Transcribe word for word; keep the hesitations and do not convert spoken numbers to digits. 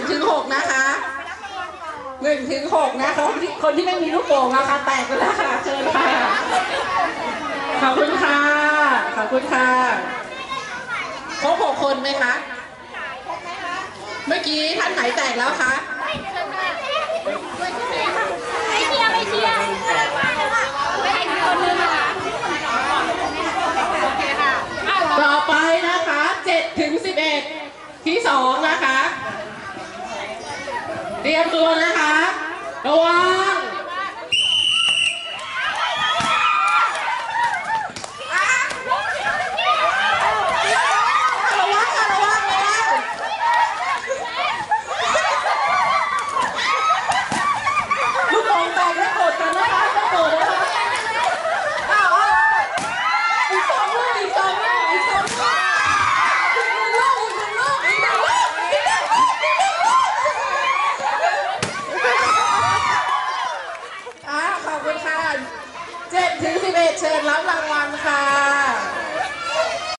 ถึงหกนะคะหนึ่งถึงหกนะคะคนที่ไม่มีลูกโป่งนะคะแตกไปแล้วค่ะเชิญค่ะขอบคุณค่ะขอบคุณค่ะครบหกคนไหมคะเมื่อกี้ท่านไหนแตกแล้วคะไม่เชียร์ไม่เชียร์ไม่ให้คนนึงนะคะโอเคค่ะต่อไปนะคะเจ็ดถึงสิบเอ็ดที่สองนะคะเตรียมตัวนะคะระวัง